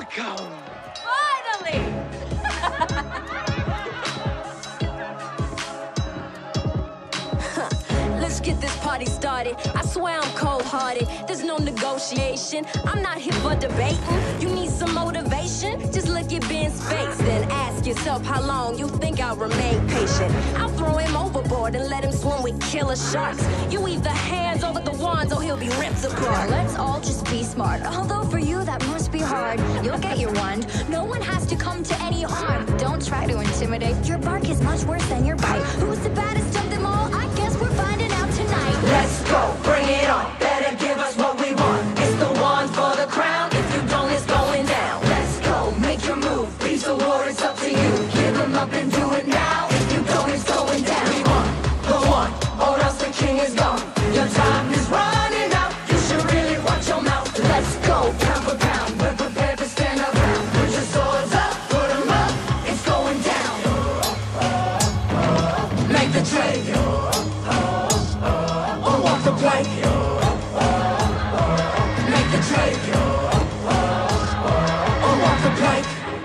Welcome! Finally! Let's get this party started. I swear I'm cold-hearted. There's no negotiation. I'm not here for debating. You need some motivation? Just look at Ben's face, then ask yourself how long you think I'll remain patient. I'll throw him overboard and let him swim with killer sharks. You either hands over the wands or he'll be ripped apart. Let's all just be smart. Although for you that must be hard. You'll get your wand. No one has to come to any harm. Don't try to intimidate. Your bark is much worse than your bite. Who's the baddest of them all? I guess we're finding out tonight. Let's go, bring it on. Better give us what we want. It's the one for the crown. If you don't, it's going down. Let's go, make your move. Peace or war, it's up to you. Give them up and do it now. If you don't, it's going down. We want the one, or else the king is gone. Your time is running out. You should really watch your mouth. Let's go, pound for pound. We're prepared to stand our ground. Put your swords up, put them up. It's going down. Make the trade. Or walk the plank. Make the trade. Or walk the plank.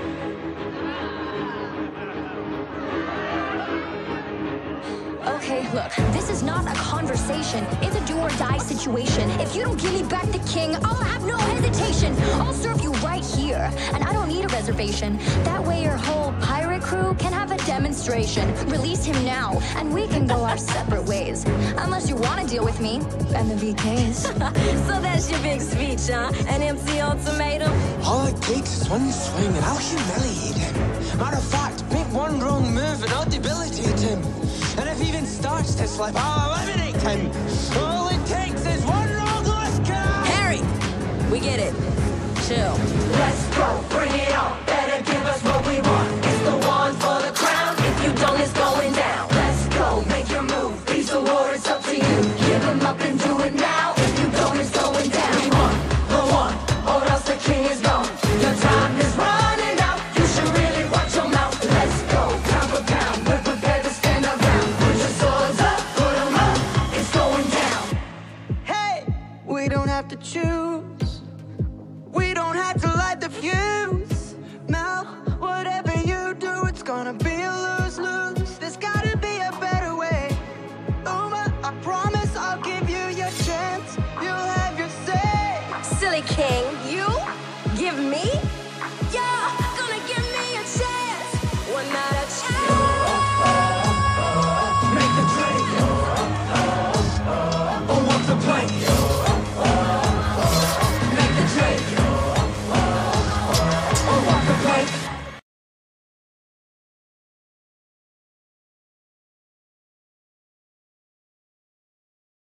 Okay, look, this is not a conversation. It's a do-or-die situation. If you don't give me back the king, I'll have no hesitation. I'll serve you right here, and I don't need a reservation. That way your whole pirate crew can have a demonstration. Release him now, and we can go our separate ways. Unless you want to deal with me and the VKs. So that's your big speech, huh? An MC ultimatum? All it takes is one swing and I'll humiliate him. Matter of fact, make one wrong move and I'll debilitate him. And if he even starts to slip, I'll eliminate him. All it takes is one wrong look. Harry! We get it. Chill. Let's go, bring it on. Better give us what we want. It's the one for the crown. If you don't, it's going down. Let's go, make your move. Peace or war, it's up to you. Give them up and do it now. If you don't, it's going down. We want the one, or else the king is gone. Your time is running out. You should really watch your mouth. Let's go, pound for pound. We're prepared to stand our ground. Put your swords up, put them up. It's going down. Hey, we don't have to choose. We don't have to light the fuse. Now, whatever you do, it's gonna be a lose-lose. There's gotta be a better way. Uma, I promise I'll give you your chance. You'll have your say. Silly king, you? Give me?